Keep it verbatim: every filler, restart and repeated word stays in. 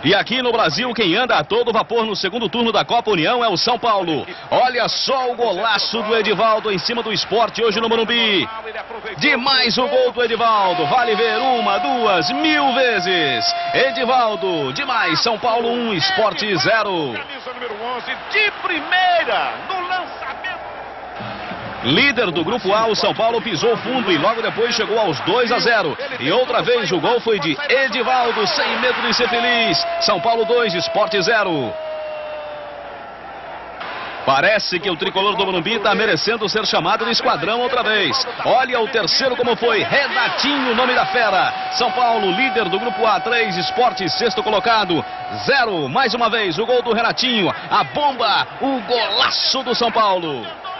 E aqui no Brasil, quem anda a todo vapor no segundo turno da Copa União é o São Paulo. Olha só o golaço do Edivaldo em cima do Sport hoje no Morumbi. Demais o gol do Edivaldo. Vale ver uma, duas, mil vezes. Edivaldo, demais. São Paulo um, Sport zero. Camisa número onze, de primeira, no lançamento. Líder do Grupo A, o São Paulo pisou fundo e logo depois chegou aos dois a zero. E outra vez o gol foi de Edivaldo, sem medo de ser feliz. São Paulo dois, Sport zero. Parece que o tricolor do Morumbi está merecendo ser chamado de esquadrão outra vez. Olha o terceiro como foi, Renatinho, nome da fera. São Paulo, líder do Grupo A, três, Sport, sexto colocado, zero. Mais uma vez o gol do Renatinho, a bomba, o golaço do São Paulo.